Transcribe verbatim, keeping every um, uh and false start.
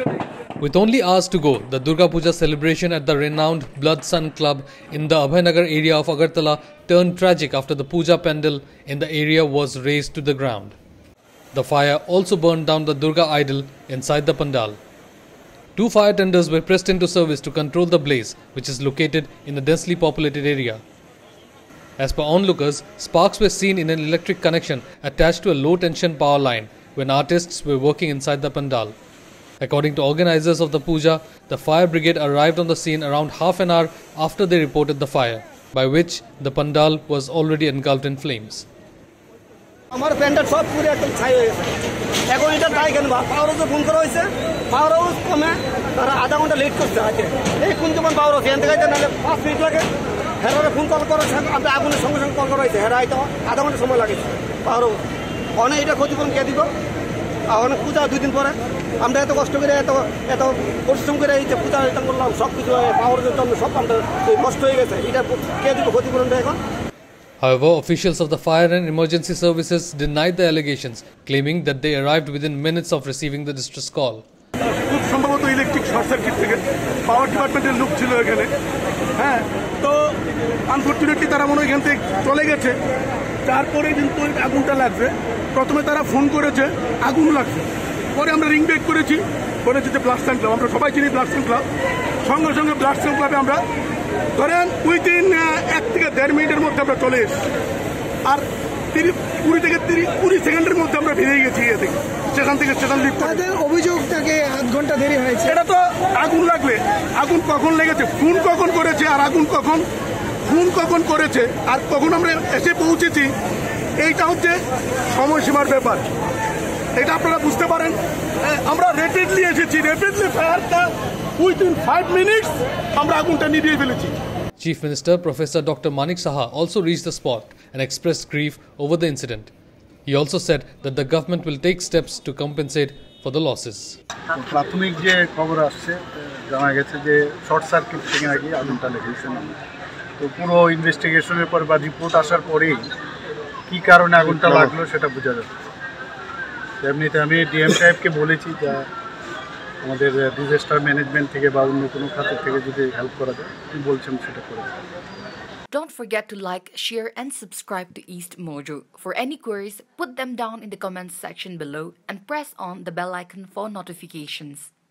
With only hours to go, the Durga Puja celebration at the renowned Blood Sun Club in the Abhaynagar area of Agartala turned tragic after the puja pandal in the area was razed to the ground. The fire also burned down the Durga idol inside the pandal. Two fire tenders were pressed into service to control the blaze, which is located in a densely populated area. As per onlookers, sparks were seen in an electric connection attached to a low-tension power line when artists were working inside the pandal. According to organizers of the puja, the fire brigade arrived on the scene around half an hour after they reported the fire, by which the pandal was already engulfed in flames. আমার প্যান্ডেল সব পুরো একদম ছাই হয়ে গেছে। এখন এটা তাই কেন পাওয়ার হাউসে ফোন করা হয়েছে, পাওয়ার হাউস কমে তারা আধা ঘন্টা লেট করছে আছে। এই কোন যেমন পাওয়ার হাউস এখান থেকে নাহলে পাঁচ মিনিট লাগে, হেরারে ফোন কল করার সঙ্গে আমরা আগুনের সঙ্গে সঙ্গে কল করা হয়েছে, হেরা হয়তো আধা ঘন্টা সময় লাগেছে পাওয়ার হাউস। অনেক এটা ক্ষতিপূরণ কে দিব, অনেক পূজা দুই দিন পরে আমরা এত কষ্ট করে এত এত পরিশ্রম করে এই যে পূজা এটা করলাম সব কিছু পাওয়ার জন্য সব আমরা কষ্ট হয়ে গেছে, এটা কে দিব ক্ষতিপূরণটা এখন? However, officials of the fire and emergency services denied the allegations, claiming that they arrived within minutes of receiving the distress call. খুব সম্ভবত ইলেকট্রিক শর্ট সার্কিট থেকে পাওয়ার ডিপার্টমেন্টের লোক ছিল এখানে। হ্যাঁ, তো আনফর্চুনেটলি তারা মনে হয় এখান থেকে চলে গেছে। তারপরে কিন্তু আগুনটা লাগবে, প্রথমে তারা ফোন করেছে আগুন লাগছে, পরে আমরা রিং ব্যাক করেছি, বলেছে যে ব্লাড সান ক্লাব, আমরা সবাই চিনি ব্লাড সান ক্লাব, সঙ্গে সঙ্গে ব্লাড সান ক্লাবে আমরা ধরেন উইদিন এক থেকে দেড় মিনিটের মধ্যে আমরা চলে এসেছি, আর তিরিশ কুড়ি থেকে তিরিশ কুড়ি সেকেন্ডের মধ্যে আমরা বেরিয়ে গেছি ইয়ে থেকে স্টেশন থেকে স্টেশন লিফট। তাদের অভিযোগটাকে আধ ঘন্টা দেরি হয়েছে। এটা তো আগুন লাগলে আগুন কখন লেগেছে, ফোন কখন করেছে, আর আগুন কখন ফোন কখন করেছে আর কখন আমরা এসে পৌঁছেছি, এইটা হচ্ছে সময়সীমার ব্যাপার। এটা আপনারা বুঝতে পারেন। আমরা রেপিডলি এসেছি, রেপিডলি ফায়ারটা উইদিন ফাইভ মিনিটস আমরা আগুনটা নিভিয়ে ফেলেছি। Chief Minister Professor Doctor Manik Saha also reached the spot and expressed grief over the incident. He also said that the government will take steps to compensate for the losses. প্রাথমিক যে খবর আসছে জানা গেছে যে শর্ট সার্কিট থেকে নাকি আগুনটা লেগেছে। তো পুরো ইনভেস্টিগেশনের পর বা রিপোর্ট আসার পরেই কী কারণে আগুনটা লাগলো সেটা বোঝা যাবে। এমনিতে আমি ডিএম সাহেবকে বলেছি যে আমাদের ডিজাস্টার ম্যানেজমেন্ট থেকে বা অন্য কোনো খাতের থেকে যদি হেল্প করা যায়, কি বলছেন সেটা করে। Don't forget to like, share and subscribe to East Mojo. For any queries, put them down in the comments section below and press on the bell icon for notifications.